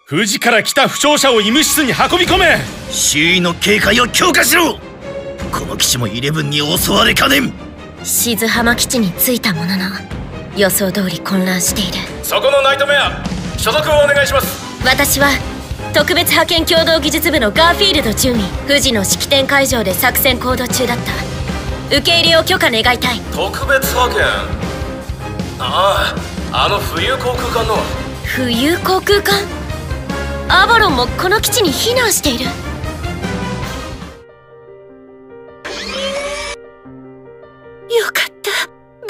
富士から来た負傷者を医務室に運び込め。 周囲の警戒を強化しろ。この基地もイレブンに襲われかねん。 静浜基地に着いたものの予想通り混乱している。 そこのナイトメア、所属をお願いします。 私は特別派遣共同技術部のガーフィールド準尉。富士の式典会場で作戦行動中だった。受け入れを許可願いたい。 特別派遣。あの浮遊航空艦の。 浮遊航空艦。アバロンもこの基地に避難している。よかった、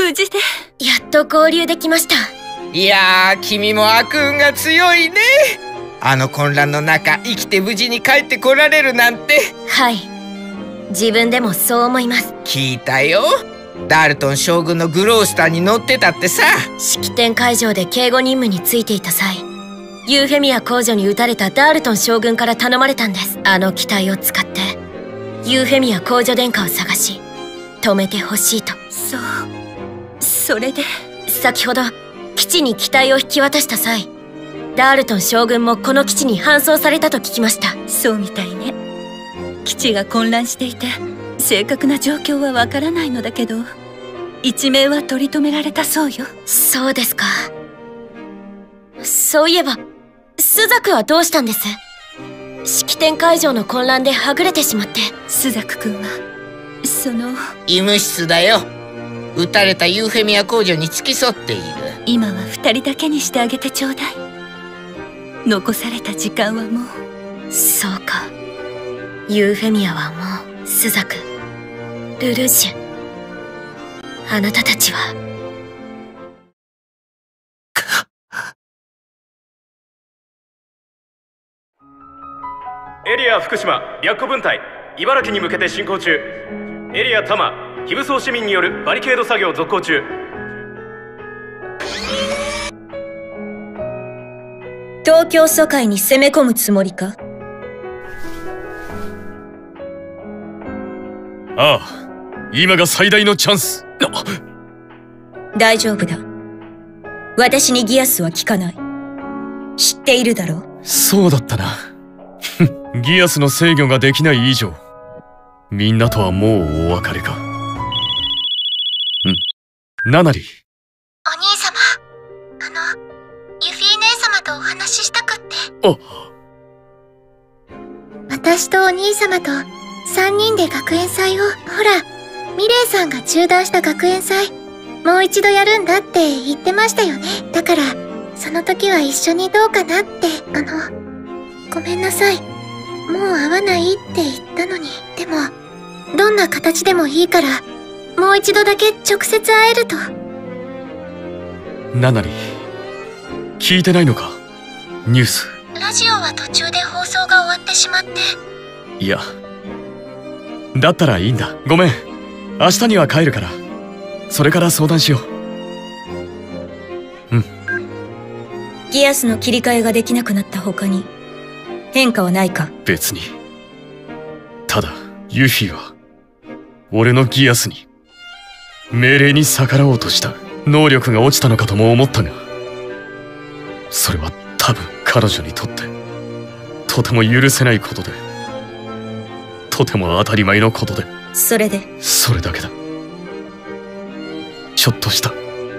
無事で。やっと合流できました。 いやー、君も悪運が強いね。あの混乱の中生きて無事に帰ってこられるなんて。 はい、自分でもそう思います。 聞いたよ、ダールトン将軍のグロースターに乗ってたってさ。 式典会場で警護任務についていた際、ユーフェミア公女に撃たれたダールトン将軍から頼まれたんです。あの機体を使ってユーフェミア公女殿下を探し止めてほしいと。それで先ほど基地に機体を引き渡した際、ダールトン将軍もこの基地に搬送されたと聞きました。 そうみたいね。基地が混乱していて正確な状況はわからないのだけど、一命は取り留められたそうよ。 そうですか。そういえばスザクはどうしたんです？式典会場の混乱ではぐれてしまって。 スザク君は医務室だよ。撃たれたユーフェミア公女に付き添っている。 今は2人だけにしてあげてちょうだい。残された時間はもう。 そうか、ユーフェミアはもう、スザク、ルルーシュ、あなたたちは。 エリア福島白虎分隊茨城に向けて進行中。エリア多摩非武装市民によるバリケード作業続行中。 東京疎開に攻め込むつもりか？ ああ、今が最大のチャンス。 大丈夫だ。私にギアスは効かない。知っているだろう。 そうだったな。ギアスの制御ができない以上、みんなとはもうお別れか。ナナリ。 お兄様、ユフィー姉様とお話ししたくって。私とお兄様と3人で学園祭を、ほら、ミレイさんが中断した学園祭、もう一度やるんだって言ってましたよね。だから、その時は一緒にどうかなって。ごめんなさい。もう会わないって言ったのに。でも、どんな形でもいいから、もう一度だけ直接会えると。 ナナリ、聞いてないのか？ニュース。 ラジオは途中で放送が終わってしまって。 いや、だったらいいんだ。ごめん、明日には帰るから、それから相談しよう。 ギアスの切り替えができなくなった他に変化はないか？ 別に。ただユフィは俺のギアスに命令に逆らおうとした。能力が落ちたのかとも思ったが、それは多分彼女にとってとても許せないことで、とても当たり前のことで。 それで？ それだけだ。ちょっとした。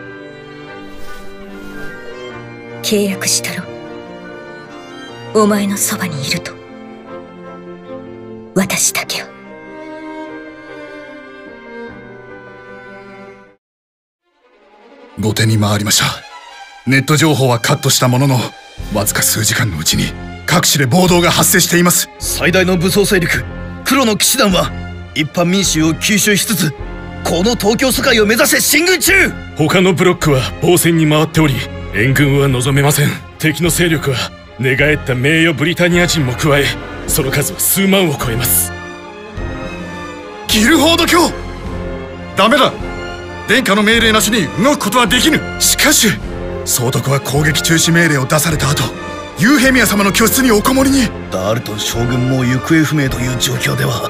契約したろ。お前のそばにいると。私だけを。 後手に回りました。ネット情報はカットしたものの、わずか数時間のうちに各地で暴動が発生しています。 最大の武装勢力黒の騎士団は一般民衆を吸収しつつ、この東京疎開を目指して進軍中。 他のブロックは防戦に回っており、援軍は望めません。敵の勢力は寝返った名誉ブリタニア人も加え、その数は数万を超えます。 ギルフォード卿、ダメだ。殿下の命令なしに動くことはできぬ。しかし総督は攻撃中止命令を出された後、ユーヘミア様の居室におこもりに。 ダールトン将軍も行方不明という状況では。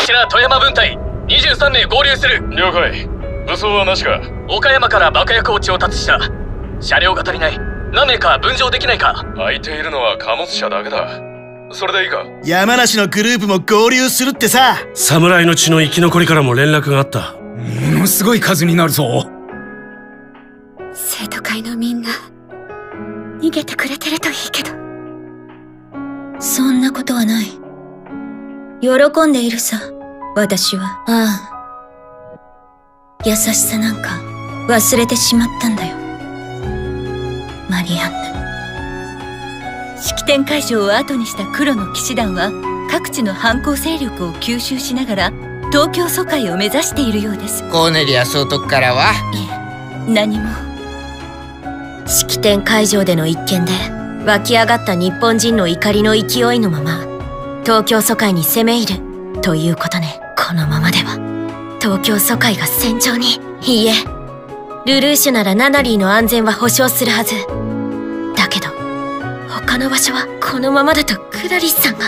頭富山分隊23名合流する。了解。武装はなしか？岡山から爆薬を調達した。車両が足りない。何名か分乗できないか？空いているのは貨物車だけだ。それでいいか？ 山梨のグループも合流するってさ。 侍の血の生き残りからも連絡があった。 ものすごい数になるぞ。 生徒会のみんな逃げてくれてるといいけど。 そんなことはない。喜んでいるさ、私は。ああ。優しさなんか忘れてしまったんだよ。マリアンヌ。 式典会場を後にした黒の騎士団は各地の反抗勢力を吸収しながら東京疎開を目指しているようです。 コーネリア総督からは？ いえ、何も。 式典会場での一件で湧き上がった日本人の怒りの勢いのまま東京疎開に攻め入るということね。このままでは東京疎開が戦場に。いいえ、ルルーシュならナナリーの安全は保証するはずだけど、他の場所はこのままだとクラリスさんが。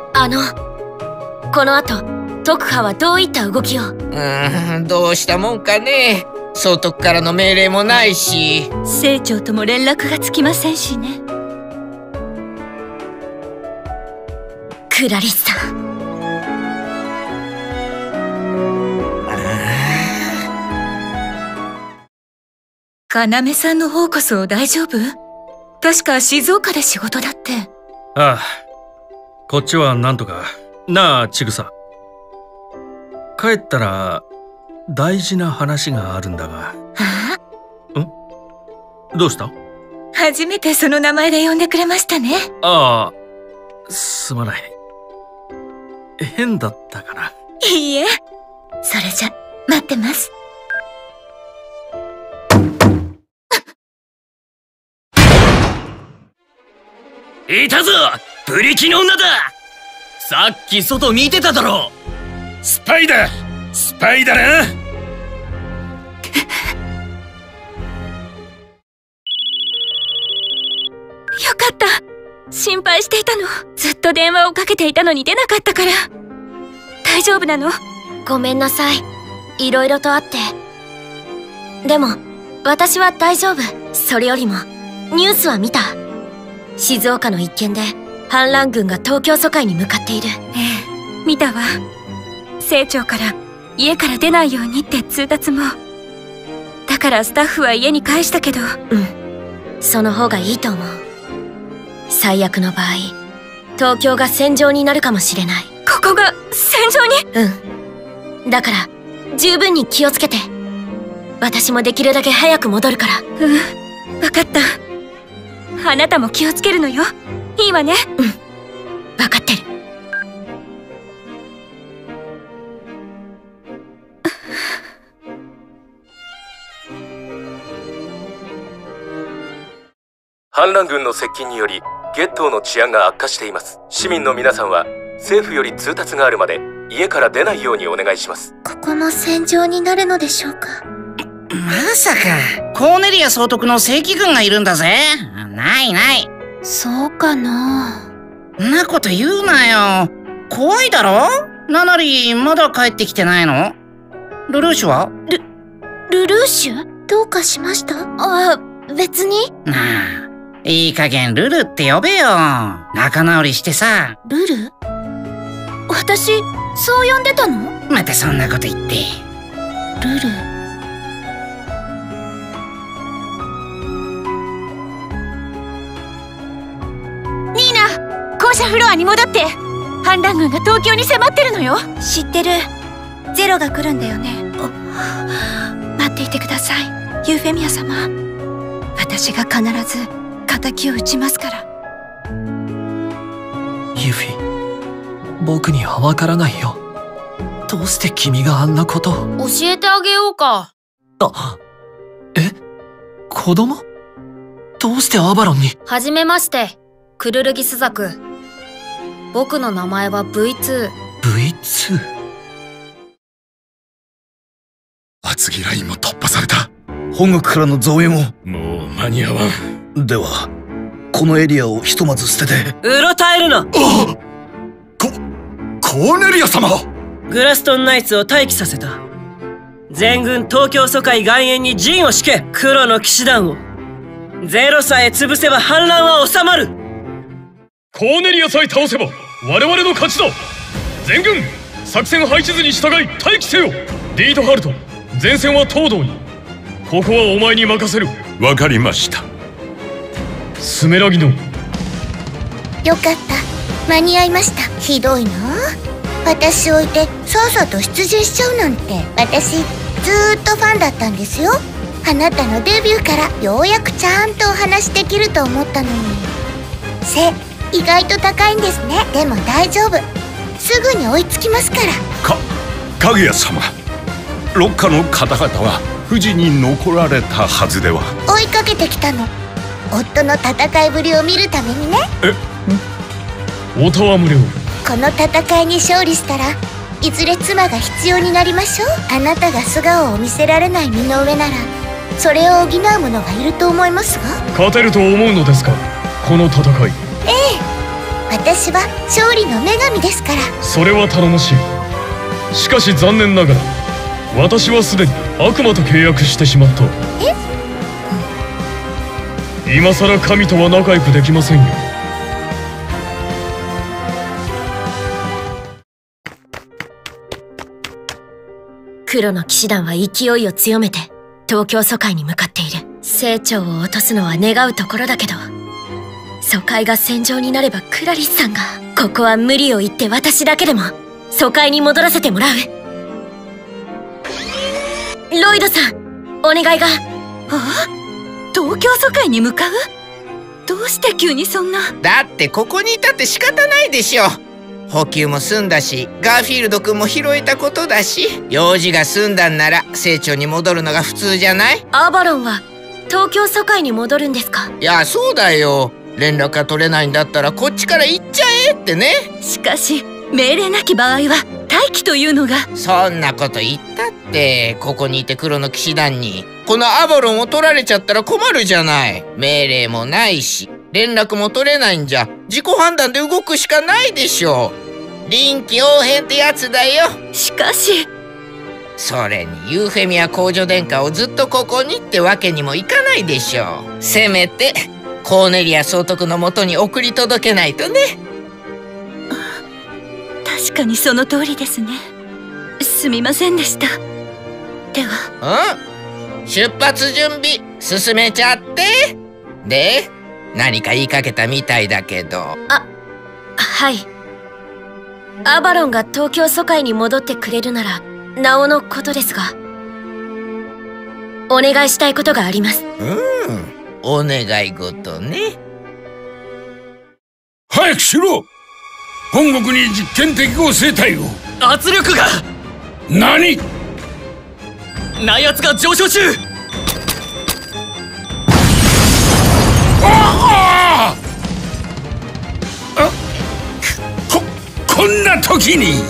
この後特派はどういった動きを？ どうしたもんかね。総督からの命令もないし、 清張とも連絡がつきませんしね。 クラリスさん。 要さんの方こそ大丈夫？確か静岡で仕事だって。 ああ、こっちはなんとか。なあ、ちぐさ。帰ったら大事な話があるんだが。どうした？ 初めてその名前で呼んでくれましたね。 ああ、すまない。変だったかな。 いいえ。それじゃ待ってます。 いたぞ、ブリキの女だ。さっき外見てただろ。 スパイだ、スパイだな。 よかった。心配していたの。ずっと電話をかけていたのに出なかったから。大丈夫なの？ ごめんなさい。いろいろとあって。でも私は大丈夫。それよりもニュースは見た？静岡の一件で反乱軍が東京疎開に向かっている。 ええ、見たわ。清張から家から出ないようにって通達も。だからスタッフは家に帰したけど。 その方がいいと思う。最悪の場合東京が戦場になるかもしれない。 ここが戦場に？ だから十分に気をつけて。私もできるだけ早く戻るから。 わかった。あなたも気をつけるのよ。いいわね。 わかってる。 反乱軍の接近によりゲットーの治安が悪化しています。市民の皆さんは政府より通達があるまで家から出ないようにお願いします。 ここも戦場になるのでしょうか？ まさかコーネリア総督の正規軍がいるんだぜ。ないない。 そうかな。 んなこと言うなよ。怖いだろ。ナナリーまだ帰ってきてないの？ルルーシュは？ ルルーシュ？どうかしました？別に。 なあ、いい加減ルルって呼べよ。仲直りしてさ。 ルル？私そう呼んでたの？ またそんなこと言って。 ルル。 ニーナ、校舎フロアに戻って。反乱軍が東京に迫ってるのよ。 知ってる。ゼロが来るんだよね。 待っていてください、ユーフェミア様。私が必ず敵を討ちますから。 ユフィ、僕にはわからないよ。どうして君があんなことを。 教えてあげようか。 子供？どうしてアバロンに？ はじめまして、クルルギスザク。僕の名前は V2。 V2？ 厚木ラインも突破された。 本国からの増援ももう間に合わん。 ではこのエリアをひとまず捨てて。 うろたえるな。 コーネリア様、 グラストンナイツを待機させた。全軍東京疎開外縁に陣を敷け。黒の騎士団をゼロさえ潰せば反乱は収まる。 コーネリアさえ倒せば我々の勝ちだ。全軍作戦配置図に従い待機せよ。リードハルト、前線は東堂に。ここはお前に任せる。 わかりました。 スメラギノ。 よかった、間に合いました。ひどいな、私を置いてさっさと出陣しちゃうなんて。私ずーっとファンだったんですよ。あなたのデビューからようやくちゃんとお話できると思ったのに。背意外と高いんですね。でも大丈夫、すぐに追いつきますから。 かぐや様、六家の方々は富士に残られたはずでは。 追いかけてきたの、夫の戦いぶりを見るためにね。 おたわむれを。 この戦いに勝利したらいずれ妻が必要になりましょう。あなたが素顔を見せられない身の上ならそれを補う者がいると思いますが。 勝てると思うのですか、この戦い。 ええ、私は勝利の女神ですから。 それは頼もしい。しかし残念ながら私はすでに悪魔と契約してしまった。今さら神とは仲良くできませんよ。 黒の騎士団は勢いを強めて東京疎開に向かっている。成長を落とすのは願うところだけど、疎開が戦場になればクラリスさんが。ここは無理を言って私だけでも疎開に戻らせてもらう。ロイドさん、お願いが。 東京疎開に向かう？どうして急にそんな。 だってここにいたって仕方ないでしょ。補給も済んだし、ガーフィールド君も拾えたことだし、用事が済んだんなら成長に戻るのが普通じゃない？ アバロンは東京疎開に戻るんですか？ いや、そうだよ。連絡が取れないんだったらこっちから行っちゃえってね。 しかし命令なき場合は待機というのが。 そんなこと言ったって、ここにいて黒の騎士団にこのアバロンを取られちゃったら困るじゃない。命令もないし連絡も取れないんじゃ自己判断で動くしかないでしょ。臨機応変ってやつだよ。 しかしそれにユーフェミア公女殿下をずっとここにってわけにもいかないでしょう。せめてコーネリア総督のもとに送り届けないとね。 確かにその通りですね。すみませんでした。では。 出発準備進めちゃって。で、何か言いかけたみたいだけど。 はい。アバロンが東京疎開に戻ってくれるならなおのことですが、お願いしたいことがあります。 お願い事ね。 早くしろ。本国に実験適合生態を。 圧力が。 何？ 内圧が上昇中。 こんな時に。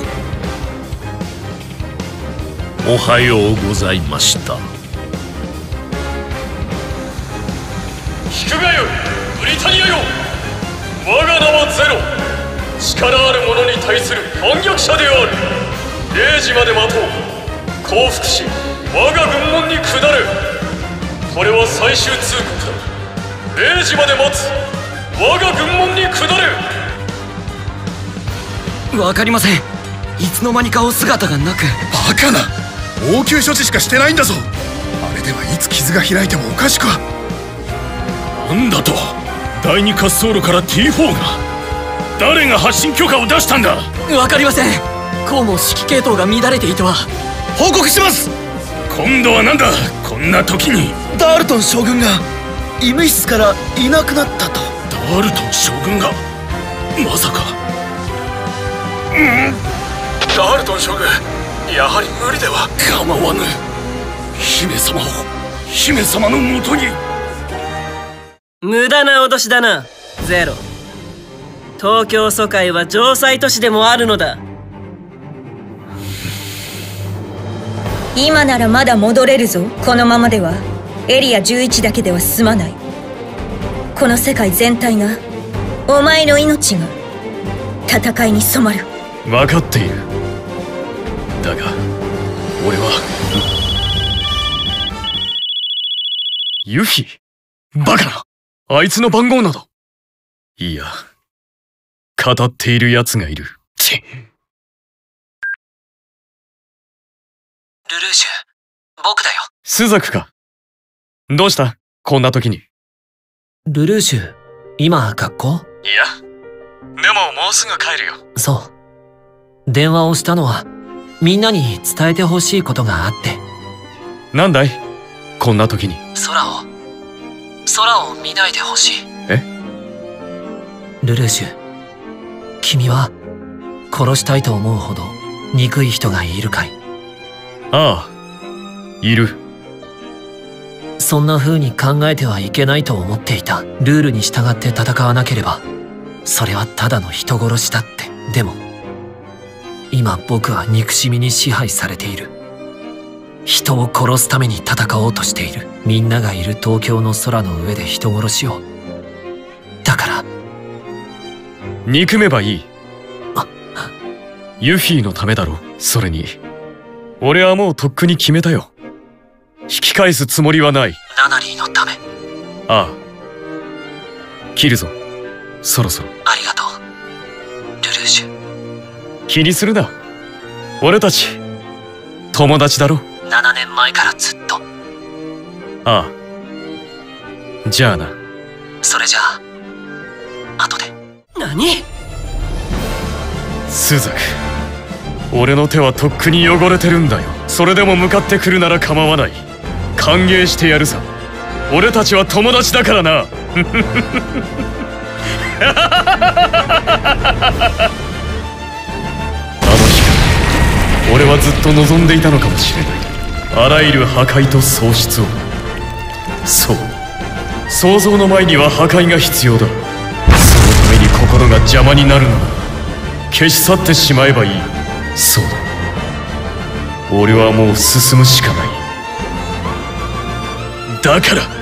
おはようございました。 聞くがよい、ブリタニアよ。我が名はゼロ。力ある者に対する反逆者である。0時まで待とう。降伏し我が軍門に下れ。これは最終通告だ。0時まで待つ。我が軍門に下れ。 わかりません。いつの間にかお姿がなく。 バカな、応急処置しかしてないんだぞ。あれではいつ傷が開いてもおかしくは。 なんだと。第二滑走路から T4 が。誰が発進許可を出したんだ。 わかりません。こうも指揮系統が乱れていては。 報告します。 今度はなんだ、こんな時に。 ダールトン将軍が医務室からいなくなったと。 ダールトン将軍がまさか。 ダールトン将軍、やはり無理では。 構わぬ。姫様のもとに。 無駄な脅しだな、ゼロ。東京疎開は城塞都市でもあるのだ。 今ならまだ戻れるぞ。このままではエリア11だけでは済まない。この世界全体が、お前の命が戦いに染まる。 分かっている。 だが俺はユフィ、バカな、あいつの番号など。いや、語っている奴がいる。 ルルーシュ、僕だよ。 スザクか。どうしたこんな時に。 ルルーシュ、今学校？ いや、でももうすぐ帰るよ。 そう。電話をしたのはみんなに伝えてほしいことがあって。 なんだいこんな時に。 空を見ないでほしい。 え？ ルルーシュ、君は殺したいと思うほど憎い人がいるかい？ ああ、いる。 そんな風に考えてはいけないと思っていた。ルールに従って戦わなければそれはただの人殺しだって。でも今僕は憎しみに支配されている。人を殺すために戦おうとしている。みんながいる東京の空の上で人殺しを。だから憎めばいい。ユフィのためだろ。それに俺はもうとっくに決めたよ。引き返すつもりはない。 ナナリーのため。 ああ、切るぞ。そろそろ。 ありがとうルルーシュ。 気にするな。俺たち友達だろ。 7年前からずっと。 ああ、じゃあな。 それじゃあ後で。何？ スザク、俺の手はとっくに汚れてるんだよ。それでも向かってくるなら構わない。歓迎してやるさ。俺たちは友達だからな。あの日俺はずっと望んでいたのかもしれない。あらゆる破壊と喪失を。そう、想像の前には破壊が必要だ。そのために心が邪魔になるのだ。消し去ってしまえばいい。そうだ、俺はもう進むしかない。だから